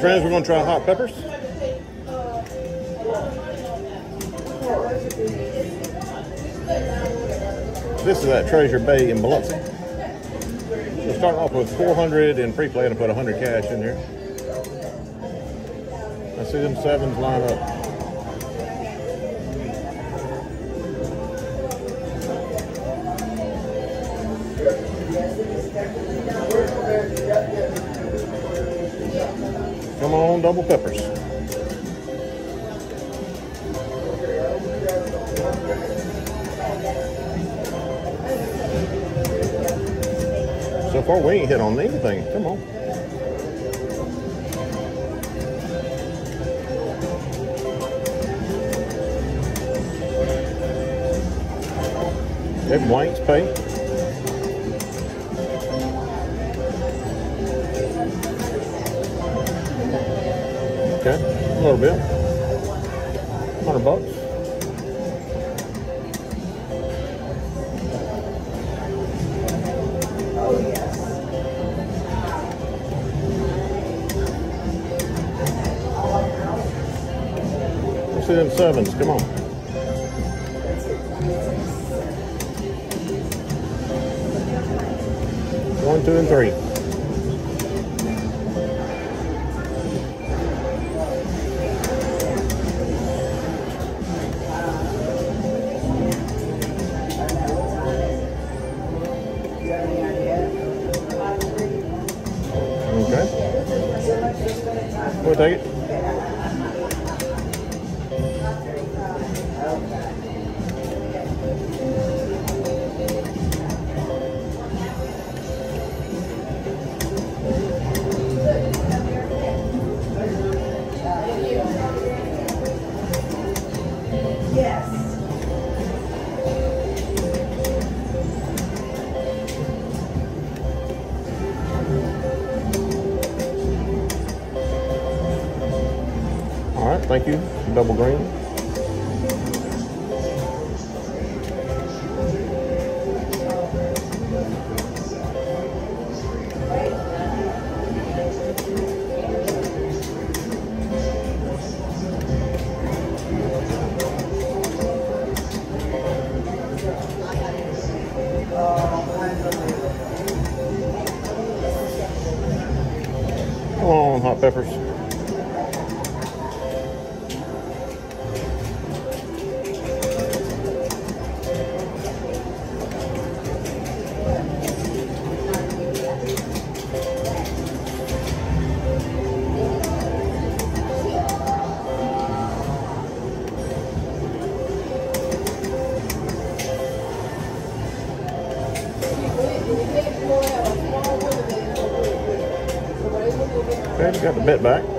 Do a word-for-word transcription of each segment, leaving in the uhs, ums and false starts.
friends, we're going to try hot peppers. This is at Treasure Bay in Biloxi. We're starting off with four hundred in pre-play and put one hundred cash in here. I see them sevens line up. Come on, double peppers. So far, we ain't hit on anything. Come on. Okay, blanks pay. Okay, a little bit. Hundred bucks. Oh yes. Let's see them sevens. Come on. One, two, and three. Okay. We'll take it. Yes. All right, thank you. Double green. Come on, hot peppers. Okay, we got the bet back.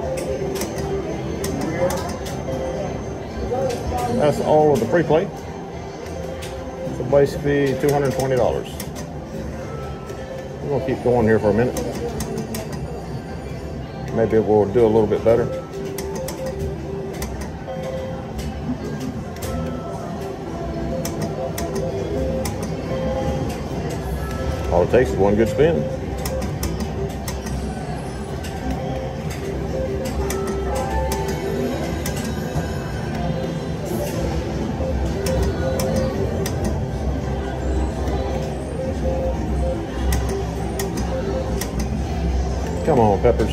That's all of the pre-play. So basically two hundred twenty dollars. We're gonna keep going here for a minute. Maybe we'll do a little bit better. All it takes is one good spin. Come on, peppers.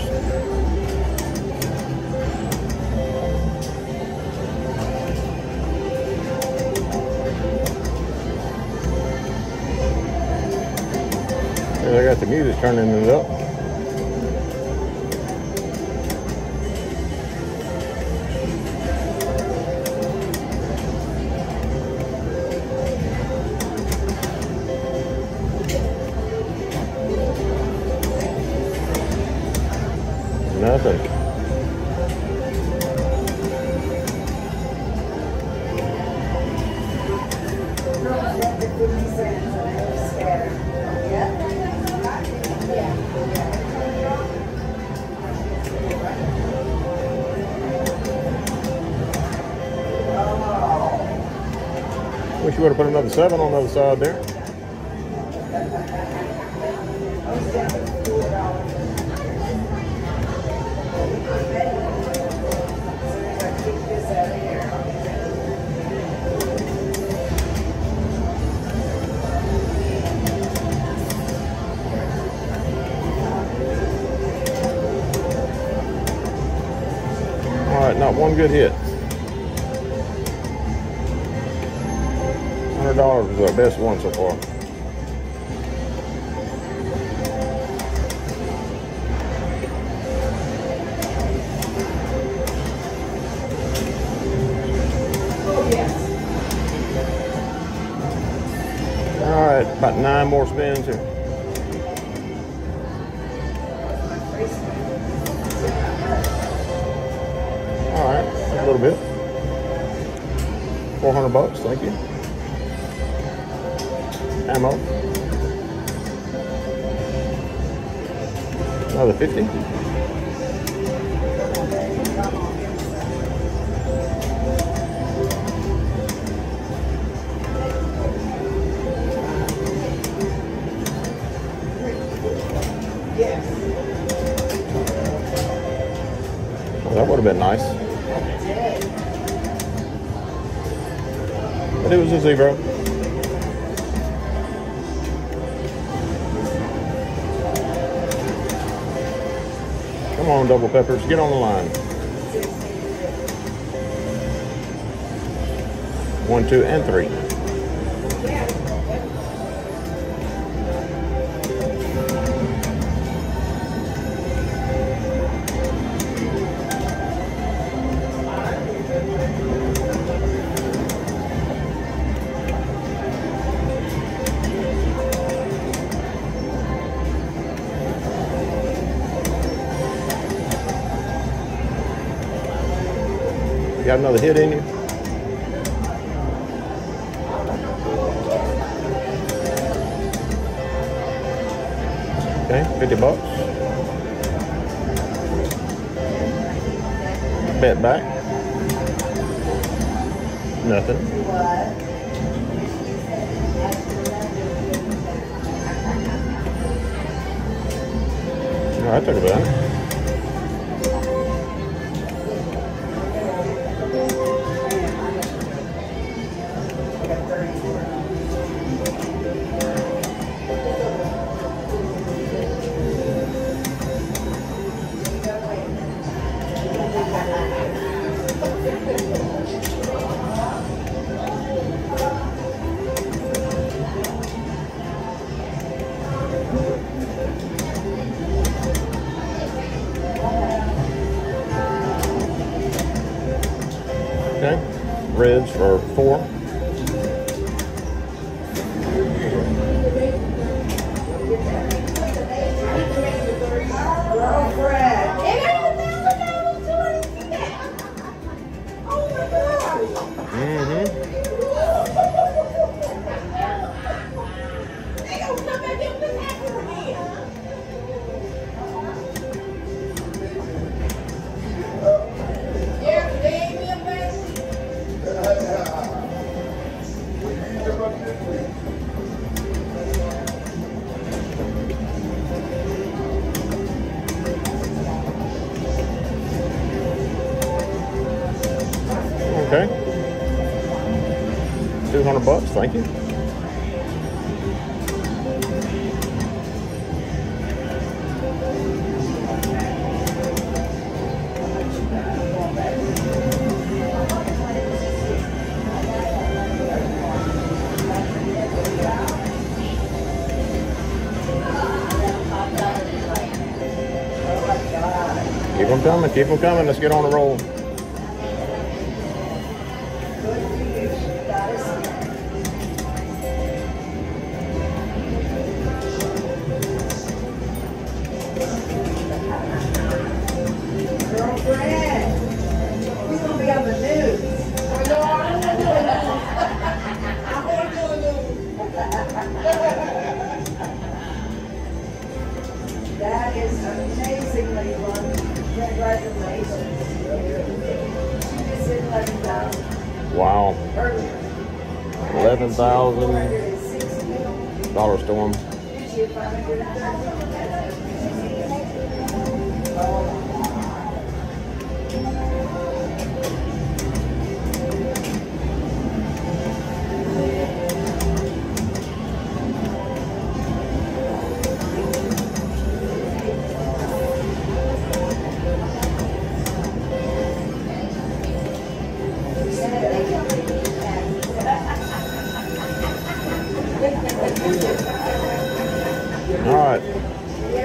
And I got the music turning it up. Nothing. Wish you would have put another seven on the other side there. good hit. one hundred dollars was our best one so far. Oh, yes. All right, about nine more spins here. All right, a little bit. four hundred bucks, thank you. Ammo. Another fifty. Yes. Well, that would have been nice. But it was a zero. Come on, double peppers, get on the line. One, two, and three. Got another hit in you? Okay, fifty bucks. Bet back. Nothing. All right, took a bet. Okay, reds for four. Girlfriend. Mm-hmm. Okay. two hundred bucks, thank you. Keep them coming, keep them coming. Let's get on the roll. Girlfriend. We're going to be on the news. That is amazingly lucky. Congratulations. She just hit eleven thousand. Wow. Earlier. eleven thousand dollar storm.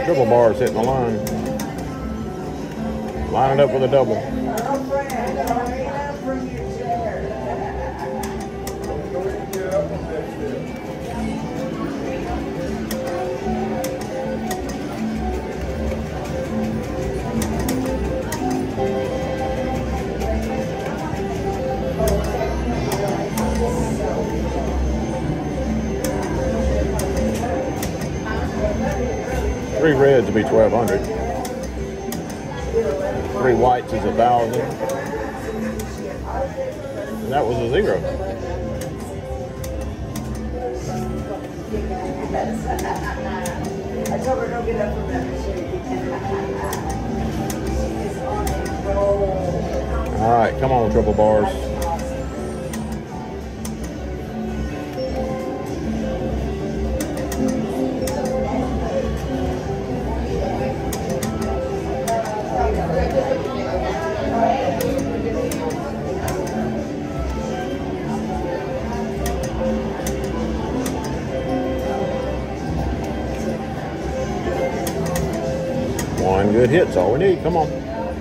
Triple bars hitting the line. Line it up with a double. Girlfriend, hurry up for your chair. Three reds will be twelve hundred. Three whites is a thousand. And that was a zero. I told her don't get up from that machine. She is on a roll. All right, come on, triple bars. One good hit's all we need. Come on.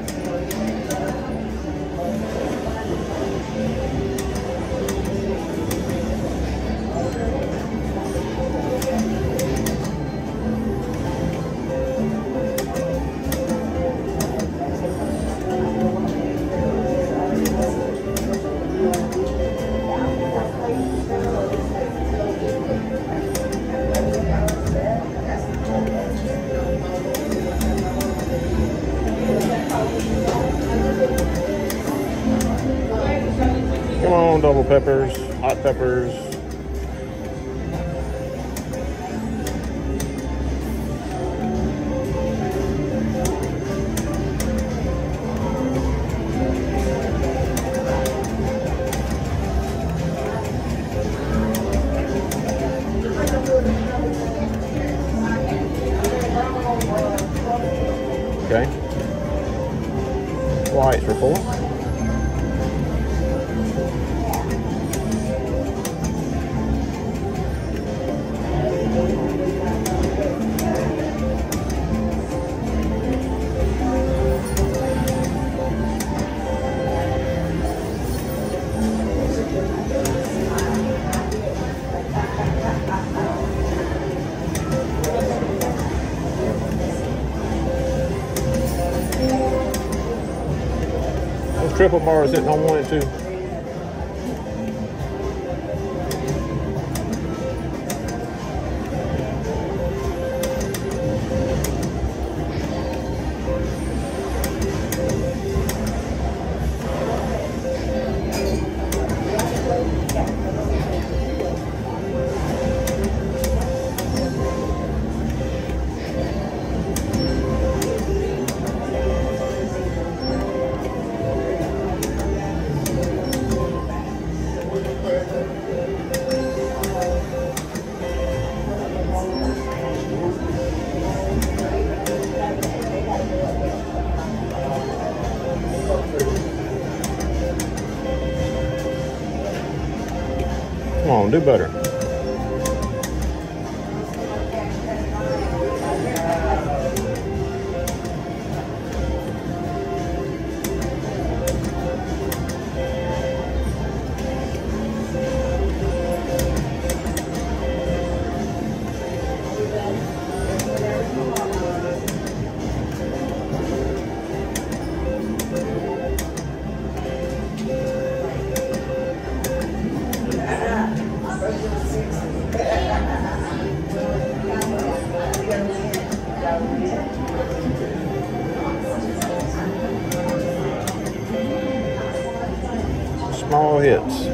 Come on, double peppers, hot peppers. Okay. Whites for four. Triple bars hitting on one and two. Come on, do better. Small hits.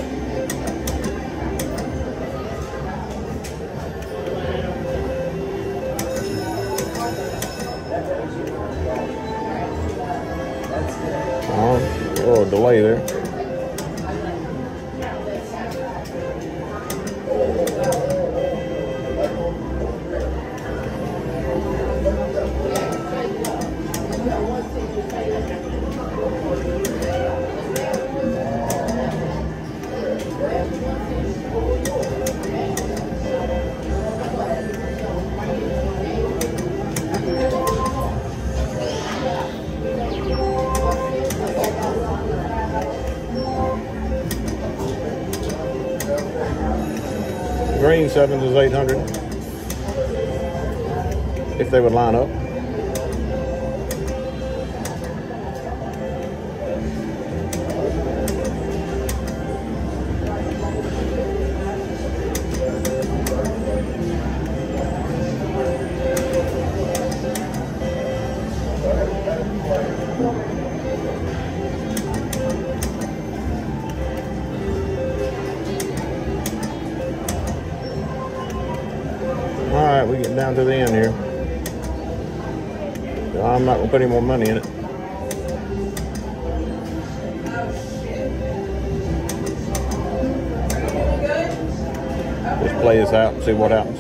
Oh, a little delay there. green sevens is eight hundred. If they would line up. All right, we get down to the end here. I'm not gonna put any more money in it. Just play this out and see what happens.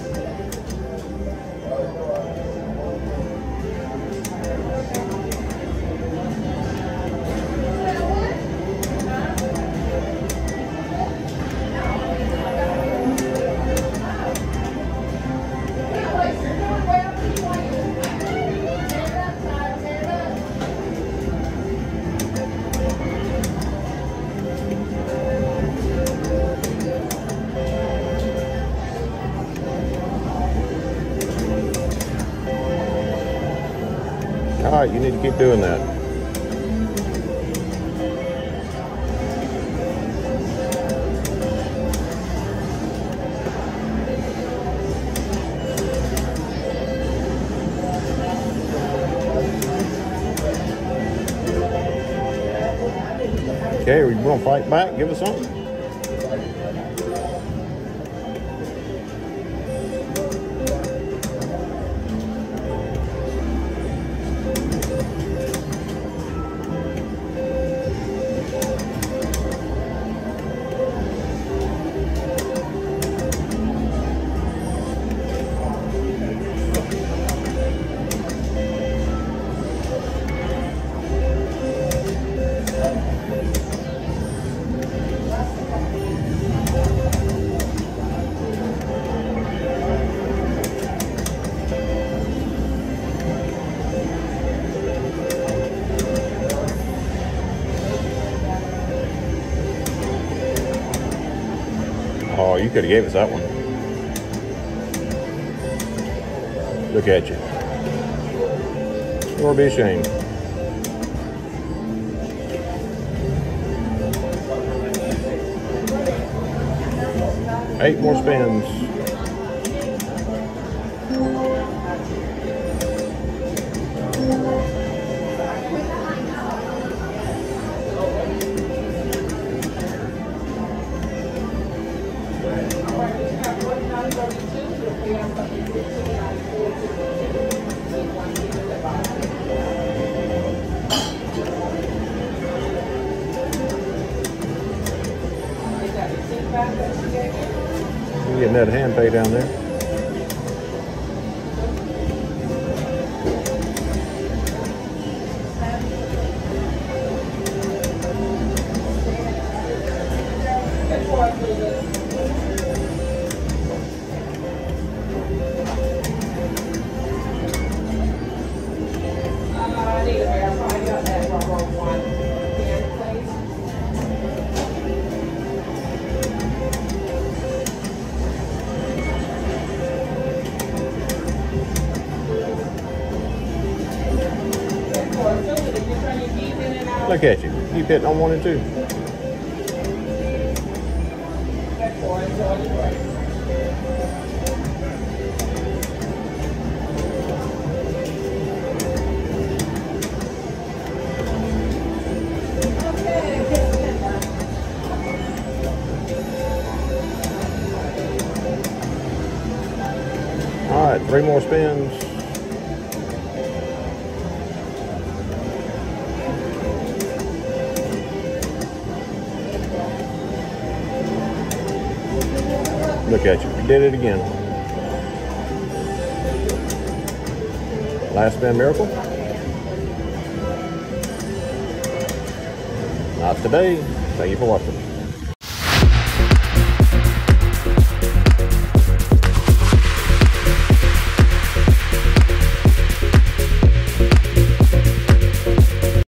All right, you need to keep doing that. Okay, we're gonna fight back. Give us something. Oh, you could have gave us that one. Look at you. Or be ashamed. Eight more spins. You're getting that hand pay down there. Look at you. Keep hitting on one and two. All right, three more spins. Look at you, you did it again. Last spin miracle? Not today. Thank you for watching.